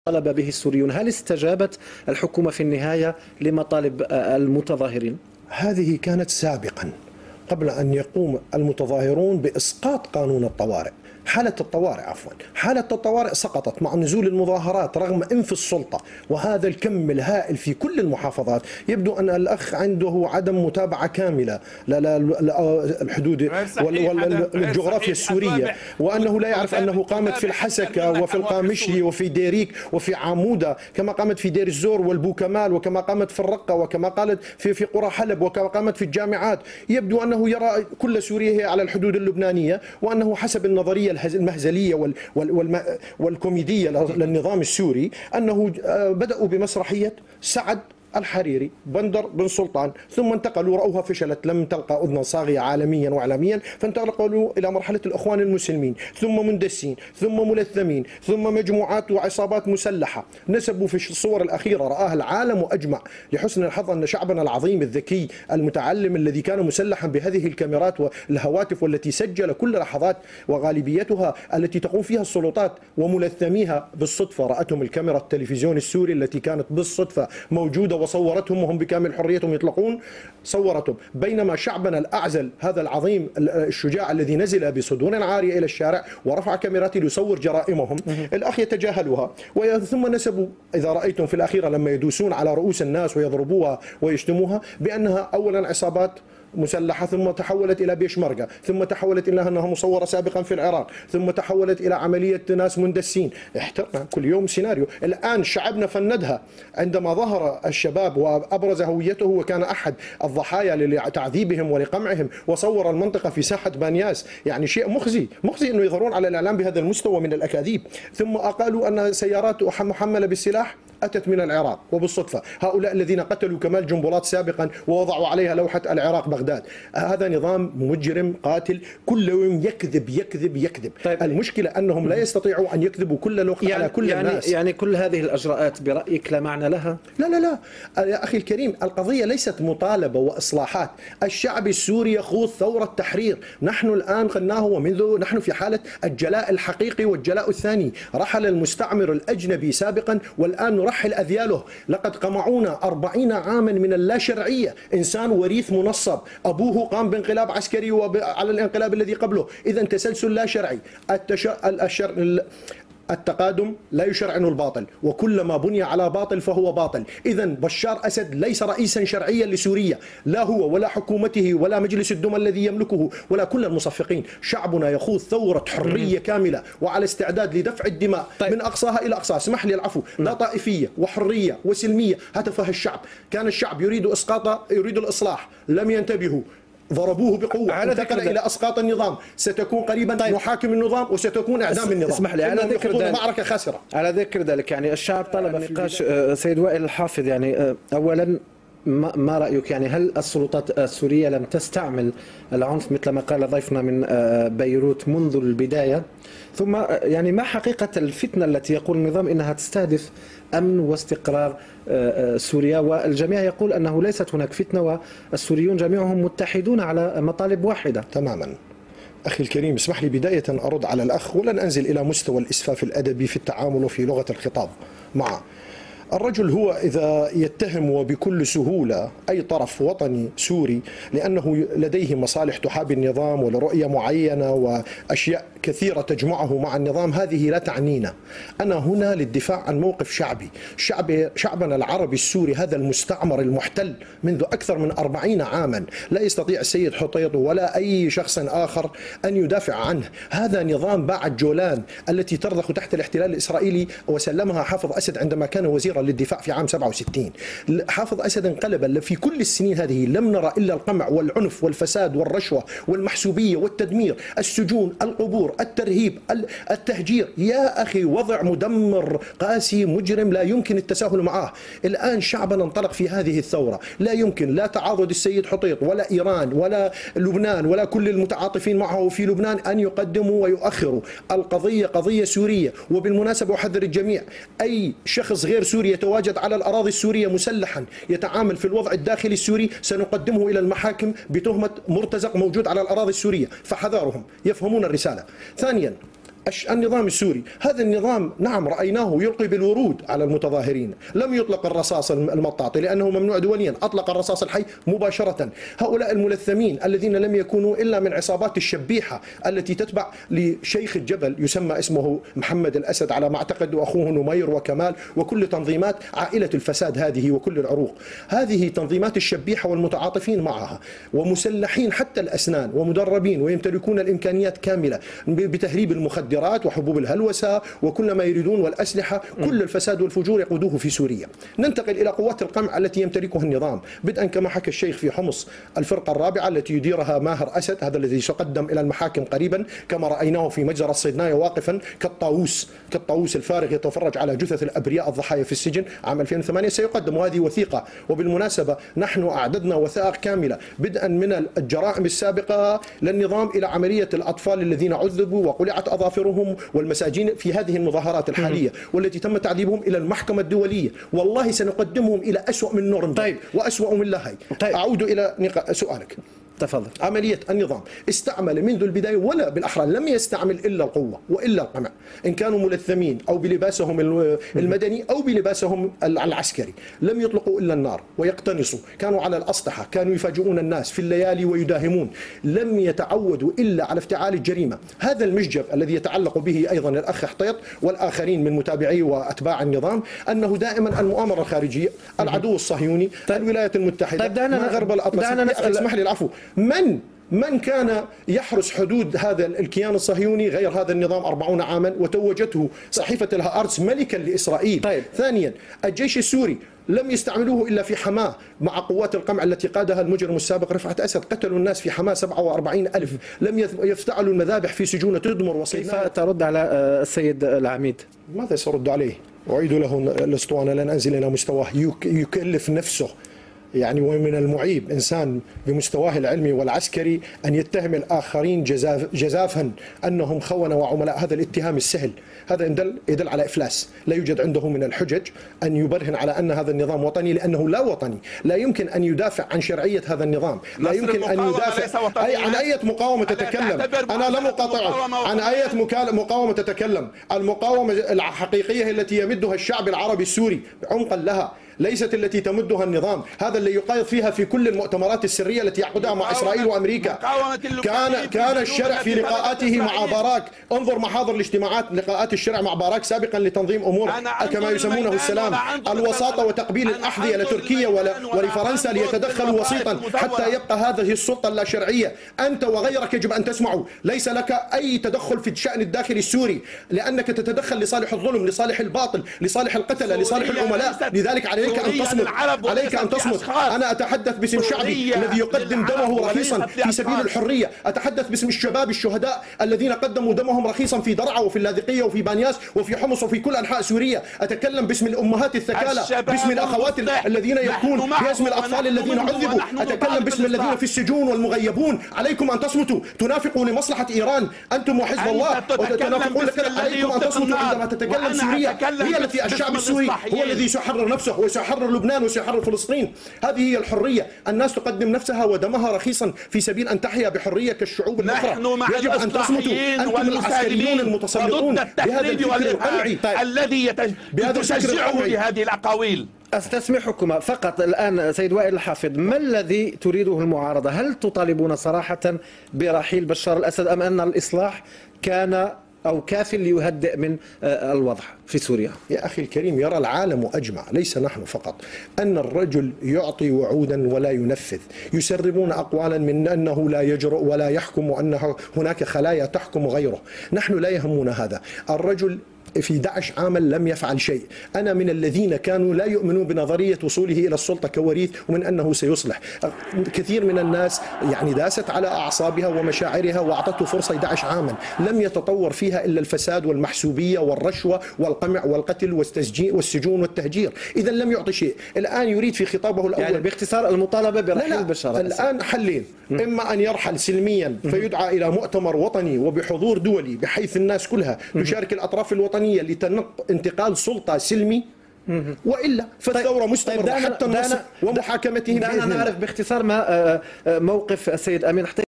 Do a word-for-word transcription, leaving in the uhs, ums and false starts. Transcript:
طلب به السوريون. هل استجابت الحكومة في النهاية لمطالب المتظاهرين؟ هذه كانت سابقا قبل أن يقوم المتظاهرون بإسقاط قانون الطوارئ. حالة الطوارئ عفوا حالة الطوارئ سقطت مع نزول المظاهرات رغم أنف السلطة، وهذا الكم الهائل في كل المحافظات. يبدو أن الأخ عنده عدم متابعة كاملة للحدود والجغرافيا السورية، وأنه لا يعرف أنه قامت في الحسكة وفي القامشلي وفي ديريك وفي عمودة، كما قامت في دير الزور والبو كمال، وكما قامت في الرقة، وكما قالت في في قرى حلب، وكما قامت في الجامعات. يبدو أنه يرى كل سوريا هي على الحدود اللبنانية، وأنه حسب النظرية المهزلية والكوميدية للنظام السوري أنه بدأوا بمسرحية سعد الحريري بندر بن سلطان، ثم انتقلوا رأوها فشلت لم تلقى أذنا صاغية عالميا وإعلاميا، فانتقلوا إلى مرحلة الإخوان المسلمين، ثم مندسين، ثم ملثمين، ثم مجموعات وعصابات مسلحة. نسبوا في الصور الأخيرة رآها العالم أجمع لحسن الحظ أن شعبنا العظيم الذكي المتعلم الذي كان مسلحا بهذه الكاميرات والهواتف والتي سجل كل لحظات وغالبيتها التي تقوم فيها السلطات وملثميها بالصدفة رأتهم الكاميرا التلفزيون السوري التي كانت بالصدفة موجودة وصورتهم وهم بكامل حريتهم يطلقون، صورتهم. بينما شعبنا الأعزل هذا العظيم الشجاع الذي نزل بصدور عارية إلى الشارع ورفع كاميراته ليصور جرائمهم، الأخ يتجاهلها. ثم نسبوا إذا رأيتم في الأخيرة لما يدوسون على رؤوس الناس ويضربوها ويشتموها بأنها أولا عصابات مسلحة، ثم تحولت إلى بيشمركة، ثم تحولت إلى أنها مصورة سابقا في العراق، ثم تحولت إلى عملية ناس مندسين. احترنا كل يوم سيناريو. الآن شعبنا فندها عندما ظهر الشباب وأبرز هويته وكان أحد الضحايا لتعذيبهم ولقمعهم وصور المنطقة في ساحة بانياس. يعني شيء مخزي مخزي أنه يظهرون على الإعلام بهذا المستوى من الأكاذيب. ثم قالوا أن سيارات محملة بالسلاح أتت من العراق وبالصدفة. هؤلاء الذين قتلوا كمال جنبلاط سابقا ووضعوا عليها لوحة العراق بغداد. هذا نظام مجرم قاتل كل يوم يكذب يكذب يكذب. طيب. المشكلة أنهم لا يستطيعوا أن يكذبوا كل الوقت يعني على كل يعني الناس. يعني كل هذه الأجراءات برأيك لا معنى لها؟ لا لا لا يا أخي الكريم، القضية ليست مطالبة وإصلاحات. الشعب السوري يخوض ثورة تحرير. نحن الآن قلناه ومنذ نحن في حالة الجلاء الحقيقي والجلاء الثاني. رحل المستعمر الأجنبي سابقا والآن نرحل أذياله. لقد قمعونا أربعين عاما من اللاشرعية. إنسان وريث منصب، أبوه قام بانقلاب عسكري على الانقلاب الذي قبله، إذا تسلسل لا شرعي. التش... الشر... التقادم لا يشرعن الباطل، وكل ما بني على باطل فهو باطل. إذا بشار أسد ليس رئيسا شرعيا لسوريا، لا هو ولا حكومته ولا مجلس الدوما الذي يملكه ولا كل المصفقين. شعبنا يخوض ثورة حرية كاملة وعلى استعداد لدفع الدماء طيب. من أقصاها إلى أقصاها. اسمح لي العفو. لا طائفية وحرية وسلمية هتفها الشعب. كان الشعب يريد إسقاط يريد الإصلاح، لم ينتبهوا، ضربوه بقوة، انتقل إلى أسقاط النظام. ستكون قريبا طيب. نحاكم النظام وستكون إعدام النظام. اسمح لي على ذكر ذلك معركة خاسرة. على ذكر ذلك يعني الشعب طلب نقاش سيد وائل الحافظ. يعني أولا ما رأيك، يعني هل السلطات السورية لم تستعمل العنف مثل ما قال ضيفنا من بيروت منذ البداية؟ ثم يعني ما حقيقة الفتنة التي يقول النظام إنها تستهدف أمن واستقرار سوريا، والجميع يقول أنه ليست هناك فتنة والسوريون جميعهم متحدون على مطالب واحدة؟ تماما. أخي الكريم اسمح لي بداية أرد على الأخ ولن أنزل إلى مستوى الإسفاف الأدبي في التعامل وفي لغة الخطاب معه. الرجل هو إذا يتهم وبكل سهولة أي طرف وطني سوري لأنه لديه مصالح تحابي النظام ولرؤية معينة وأشياء كثيرة تجمعه مع النظام، هذه لا تعنينا. أنا هنا للدفاع عن موقف شعبي. شعب شعبنا العربي السوري هذا المستعمر المحتل منذ أكثر من أربعين عاما لا يستطيع السيد حطيط ولا أي شخص آخر أن يدافع عنه. هذا نظام باعت جولان التي ترضخ تحت الاحتلال الإسرائيلي وسلمها حافظ أسد عندما كان وزيرا للدفاع في عام سبعة وستين. حافظ أسد انقلب. في كل السنين هذه لم نرى إلا القمع والعنف والفساد والرشوة والمحسوبية والتدمير، السجون، القبور، الترهيب، التهجير. يا أخي وضع مدمر قاسي مجرم لا يمكن التساهل معه. الآن شعبنا انطلق في هذه الثورة. لا يمكن لا تعاضد السيد حطيط ولا إيران ولا لبنان ولا كل المتعاطفين معه في لبنان أن يقدموا ويؤخروا. القضية قضية سورية. وبالمناسبة أحذر الجميع، أي شخص غير سوري يتواجد على الأراضي السورية مسلحا يتعامل في الوضع الداخلي السوري سنقدمه إلى المحاكم بتهمة مرتزق موجود على الأراضي السورية، فحذارهم يفهمون الرسالة. ثانيا النظام السوري هذا النظام نعم رأيناه يلقي بالورود على المتظاهرين، لم يطلق الرصاص المطاطي لأنه ممنوع دوليا، أطلق الرصاص الحي مباشرة. هؤلاء الملثمين الذين لم يكونوا إلا من عصابات الشبيحة التي تتبع لشيخ الجبل يسمى اسمه محمد الأسد على ما أعتقد، وأخوه نمير وكمال وكل تنظيمات عائلة الفساد هذه وكل العروق، هذه تنظيمات الشبيحة والمتعاطفين معها ومسلحين حتى الأسنان ومدربين ويمتلكون الإمكانيات كاملة بتهريب المخدرات وحبوب الهلوسة وكل ما يريدون والأسلحة، كل الفساد والفجور يقودوه في سوريا. ننتقل إلى قوات القمع التي يمتلكها النظام، بدءا كما حكى الشيخ في حمص الفرقة الرابعة التي يديرها ماهر أسد، هذا الذي سيقدم إلى المحاكم قريبا كما رأيناه في مجزرة الصيدناية واقفا كالطاووس كالطاووس الفارغ يتفرج على جثث الأبرياء الضحايا في السجن عام ألفين وثمانية، سيقدم وهذه وثيقة. وبالمناسبة نحن أعددنا وثائق كاملة بدءا من الجرائم السابقة للنظام إلى عملية الأطفال الذين عذبوا وقلعت أظافرهم والمساجين في هذه المظاهرات الحالية والتي تم تعذيبهم إلى المحكمة الدولية، والله سنقدمهم إلى أسوأ من نورنبرغ طيب. وأسوأ من لاهاي. طيب. أعود إلى سؤالك. تفضل. عملية النظام استعمل منذ البداية ولا بالأحرى لم يستعمل إلا القوة وإلا القمع، إن كانوا ملثمين أو بلباسهم المدني أو بلباسهم العسكري، لم يطلقوا إلا النار ويقتنصوا، كانوا على الأسطحة، كانوا يفاجئون الناس في الليالي ويداهمون، لم يتعودوا إلا على افتعال الجريمة. هذا المشجب الذي يتعلق به أيضا الأخ حطيط والآخرين من متابعي وأتباع النظام أنه دائما المؤامرة الخارجية، العدو الصهيوني، الولايات المتحدة، طيب دعنا غرب الأطلس. اسمح لي العفو، من من كان يحرس حدود هذا الكيان الصهيوني غير هذا النظام أربعين عاما وتوجته صحيفة الهآرتس ملكا لإسرائيل. طيب. ثانيا الجيش السوري لم يستعملوه إلا في حماة مع قوات القمع التي قادها المجرم السابق رفعت أسد، قتلوا الناس في حماة سبعة وأربعين ألف، لم يفتعلوا المذابح في سجون تدمر وصيناء. كيف ترد على السيد العميد؟ ماذا سأرد عليه؟ أعيد له الأسطوانة لن أنزل إلى مستواه، يكلف نفسه يعني. ومن المعيب إنسان بمستواه العلمي والعسكري أن يتهم الآخرين جزاف جزافا أنهم خونة وعملاء. هذا الاتهام السهل، هذا يدل, يدل على إفلاس. لا يوجد عنده من الحجج أن يبرهن على أن هذا النظام وطني، لأنه لا وطني. لا يمكن أن يدافع عن شرعية هذا النظام، لا يمكن أن يدافع أي عن أي مقاومة تتكلم. أنا لم أقاطعك عن أي مقاومة تتكلم. المقاومة الحقيقية هي التي يمدها الشعب العربي السوري عمقا لها، ليست التي تمدها النظام. هذا اللي يقايض فيها في كل المؤتمرات السرية التي يعقدها مع إسرائيل وأمريكا. كان كان الشرع في لقاءاته مع باراك، انظر محاضر الاجتماعات لقاءات الشرع مع باراك سابقا لتنظيم أمور كما يسمونه السلام، الوساطة وتقبيل الأحذية لتركيا ولفرنسا ليتدخلوا وسيطا حتى يبقى هذه السلطة اللا شرعية. أنت وغيرك يجب أن تسمعوا، ليس لك أي تدخل في الشأن الداخلي السوري، لأنك تتدخل لصالح الظلم، لصالح الباطل، لصالح القتلة، لصالح العملاء. لذلك عليك عليك أن تصمت، عليك أن تصمت. أنا أتحدث باسم شعبي الذي يقدم دمه رخيصا في سبيل الحرية، أتحدث باسم الشباب الشهداء الذين قدموا دمهم رخيصا في درعا وفي اللاذقية وفي بانياس وفي حمص وفي كل أنحاء سوريا. أتكلم باسم الأمهات الثكالى، باسم الأخوات الذين يبكون، باسم الأطفال الذين عذبوا، أتكلم باسم الذين في السجون والمغيبون. عليكم أن تصمتوا، تنافقوا لمصلحة إيران أنتم وحزب الله، وتنافقون. عليكم أن تصمتوا عندما تتكلم سوريا هي التي الشعب السوري هو الذي سيحرر نفسه وسيحرر لبنان وسيحرر فلسطين. هذه هي الحرية، الناس تقدم نفسها ودمها رخيصا في سبيل أن تحيا بحرية كالشعوب الأخرى. يجب أن تصمتوا أنتم العسكريون المتسلطون بهذا الفكر القمعي الذي تشجعه بهذه الأقاويل. أستسمحكما فقط الآن سيد وائل الحافظ، ما الذي تريده المعارضة؟ هل تطالبون صراحة برحيل بشار الأسد أم أن الإصلاح كان أو كاف ليهدئ من الوضع في سوريا؟ يا أخي الكريم، يرى العالم أجمع ليس نحن فقط أن الرجل يعطي وعودا ولا ينفذ. يسربون أقوالا من أنه لا يجرؤ ولا يحكم وأن هناك خلايا تحكم غيره. نحن لا يهمنا هذا. الرجل في أحد عشر عاما لم يفعل شيء. أنا من الذين كانوا لا يؤمنون بنظرية وصوله إلى السلطة كوريث ومن أنه سيصلح. كثير من الناس يعني داست على أعصابها ومشاعرها وأعطته فرصة أحد عشر عاما لم يتطور فيها إلا الفساد والمحسوبية والرشوة والقمع والقتل والسجون والتهجير. إذا لم يعطي شيء. الآن يريد في خطابه الأول يعني باختصار المطالبة برحيل بشار الأسد. الآن حلين، إما أن يرحل سلميا فيدعى إلى مؤتمر وطني وبحضور دولي بحيث الناس كلها تشارك الأطراف الوطنية لانتقال سلطة سلمي، وإلا فالثورة مستمرة حتى النصر ومحاكمتهم. دعنا نعرف باختصار ما موقف السيد أمين حطيط.